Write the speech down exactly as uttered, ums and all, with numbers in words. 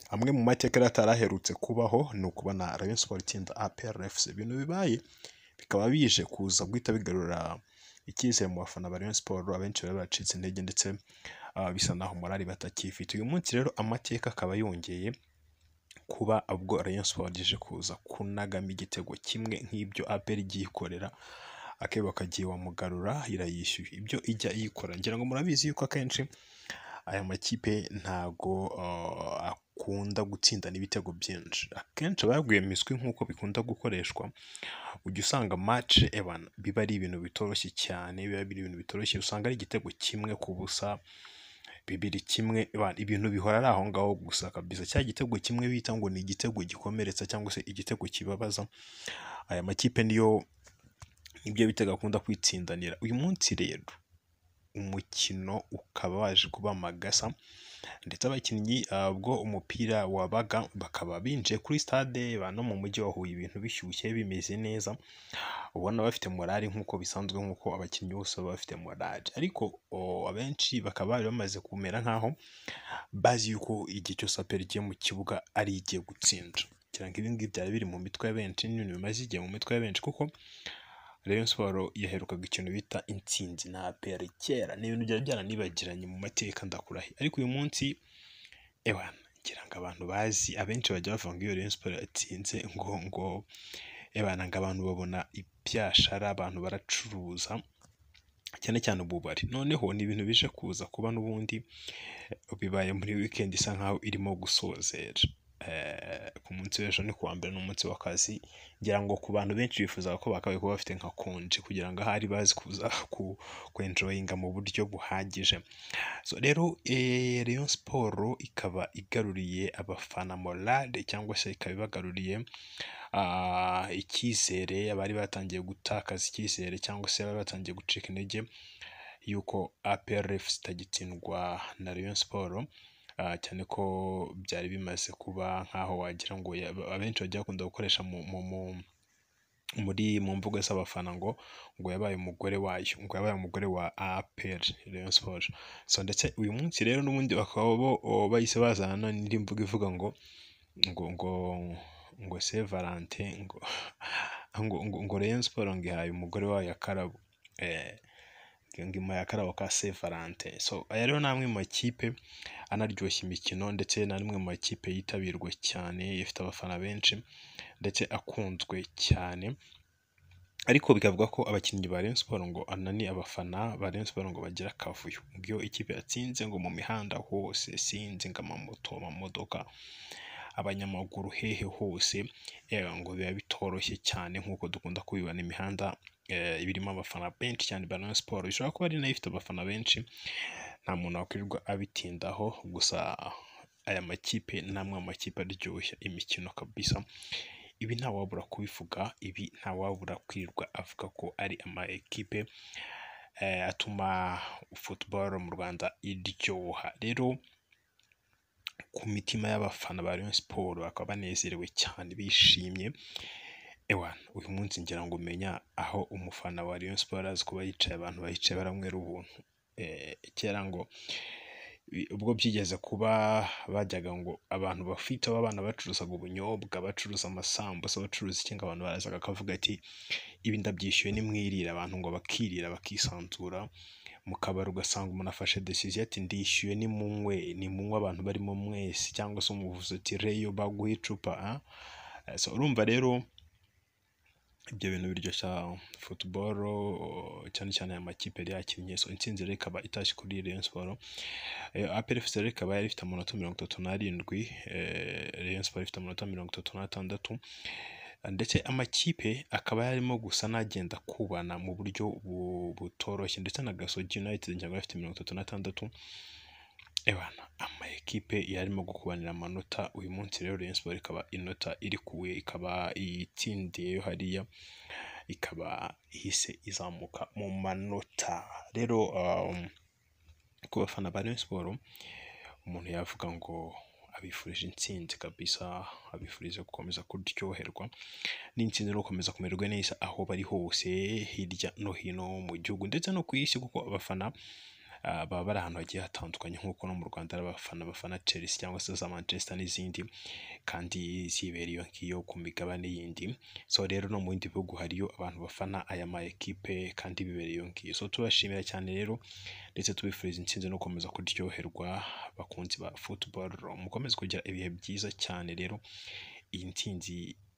amwe mu mateka ataraherutse kubaho ni ukubona Rayon Sport itsinda A P R F C. Ibintu bibaye bikaba bije kuza guhita bigarura icyizere mu bafana ba Rayon Sport, abenshi bari bacitse intege ndetse uh, bisa naho morali batakifite. Uyu munsi rero amateka akaba yongeye kuba ubwo Rayon Sport ije kuza kunagama igitego kimwe nk'ibyo A P R igiye ikorera, akebo kagiye wamugarura irayishyuye ibyo ijya iyikora. Ngira ngo murabizi yuko akenshi aya makipe ntago uh, akunda gutsindana ibitego byinshi, akenshi baguye miswi nk'uko bikunda gukoreshwa. Ujya usanga match ebana biba ari ibintu bitoroshye cyane, biba biri ibintu bitoroshye, usanga ari igitego kimwe ku busa, bibiri kimwe, ibintu bihora ari aho ngaho gusa kabisa. Cya gitego kimwe bita ngo ni igitego gikomeretsa cyangwa se igitego kibabaza, aya makipe niyo ibyo bitega akunda kwitsindanira. Uyu munsi rero umukino ukaba waje kuba magasa, ndetse abakinnyi ubwo umupira wabaga bakaba binjiye kuri stade bano mu mujyi wa Huye, ibintu bishyushye bimeze neza, ubona bafite morale nk'uko bisanzwe, nk'uko abakinnyi bose baba bafite morale. Ariko abenshi bakaba bari bamaze kumera nk'aho bazi yuko igihe cyose A P R igiye mu kibuga ari igiye gutsinda. Kugira ngo ibi ngibi byari biri mu mitwe ya benshi, n'ibintu bimaze igihe mu mitwe ya benshi, kuko Rayon Sport yaherukaga ikintu bita intsinzi na A P R kera, ni ibintu byari byaranibagiranye mu mateka ndakurahi. Ariko uyu munsi ewana ngira ngo abantu bazi, abenshi bajya bavuga ngo iyo Rayon Sport yatsinze ngo ngo ebana ngo abantu babona ibyashara, abantu baracuruza cyane cyane ububari. Noneho ni ibintu bije kuza kuba n'ubundi bibaye muri weekend isa nkaho irimo gusozera. Ku munsi w'ejo ni kuwa mbere n'umunsi w'akazi, ngira ngo ku bantu benshi bifuza ko bakabaye kuba bafite nka konje kugira ngo ahari bazi kuza ku enjoyinga mu buryo buhagije. So rero eh, Rayon Sport ikaba igaruriye abafana morale, cyangwa se ikaba ibagaruriye uh, icyizere, abari batangiye gutakaza icyizere cyangwa se abari batangiye gucika intege yuko A P R F C itagitsindwa na Rayon Sport. Uh, cyane ko byari bimaze kuba nkaho wagira ngo abenshi bajya bakunda gukoresha mu, mu, mu, muri mu mvugo z'abafana ngo ngo yabaye umugore wayo, ngo yabaye umugore wa A P R Rayon Sport. So ndetse uyu munsi rero n'ubundi bakaba bo bahise bazana n'indi mvugo ivuga ngo ngo ngo ngo Saint Valentin ngo ngo ngo, ngo Rayon Sport ngo ihaye umugore wayo akarabo, eh ngima ya karabo ka Saint Valentin. So aya rero namwe mu makipe anaryoshya imikino, ndetse na rimwe mu makipe yitabirwa cyane, ifite abafana benshi ndetse akunzwe cyane. Ariko bikavuga ko abakinnyi ba Rayon Sport ngo anani abafana ba Rayon Sport ngo bagira akavuyo, ngiyo ikipe yatsinze ngo mu mihanda hose, sinzi ngo amamoto, amamodoka, abanyamaguru, hehe hose, yewe ngo biba bitoroshye cyane nk'uko dukunda kubibona imihanda eh, birimo abafana benshi cyane ba Rayon Sport. Bishobora kuba ari nayo ifite abafana benshi, nta muntu wakwirirwa abitindaho, gusa aya makipe namwe amakipe aryoshya imikino kabisa. Ibi nta wabura kubivuga, ibi nta wabura kwirirwa avuga ko ari ama ekipe eh, atuma football mu Rwanda iryoha. Rero ku mitima y'abafana ba Rayon Sport bakaba banezerewe cyane, bishimye. Ewana uyu munsi ngira ngo umenya aho umufana wa Rayon Sport azi kuba yicaye, abantu bayicaye baramwera ubuntu. Eh, kera ngo ubwo byigeze kuba bajyaga ngo abantu bafite abana bacuruzaga ubunyobwa, bacuruza amasambusa, bacuruza ikinga, abantu barazaga akavuga ati ibi ndabyishyuye nimwirira, abantu ngo bakirira bakisanzura mu kabari, ugasanga umuntu afashe decision ati ndishyuye ni munywe, ni munywe abantu barimo mwese, cyangwa se umuvuze ati Rayon baguha icupa. uh, so urumva rero ibyo bintu biryoshya football cyane cyane aya makipe yari yakinnye. So intsinzi rero ikaba itashye kuri Rayon Sport. eh, A P R F C rero ikaba yari ifite amanota mirongo itatu n'arindwi, eh, Rayon Sport ifite amanota mirongo itatu n'atandatu, ndetse amakipe akaba yarimo gusa n'agenda kubana mu buryo butoroshye, ndetse na Gasogi United cyangwa ifite mirongo itatu n'atandatu. Ebana ama ekipe yarimo gukubanira amanota. Uyu munsi rero Rayon Sport ikaba inota iri kuwe, ikaba itsindiye hariya, ikaba ihise izamuka mu manota. Rero um, ku bafana ba Rayon Sport umuntu yavuga ngo abifurije intsinzi kabisa, abifurije gukomeza kuryoherwa n'intsinzi no gukomeza kumererwa neza aho bari hose hirya no hino mu gihugu ndetse no ku isi, kuko abafana ah, baba bari ahantu hagiye hatandukanye nk'uko no mu Rwanda ari abafana bafana Chelsea cyangwa se za Manchester n'izindi kandi zibera iyo ngiyo ku migabane yindi. So rero no mu bindi bihugu hariyo abantu bafana aya ma ekipe kandi bibereye iyo ngiyo. So tubashimira cyane rero ndetse tubifuriza intsinzi no gukomeza kuryoherwa bakunzi ba football, mukomeze kugira ibihe byiza cyane. Rero iyi ntsinzi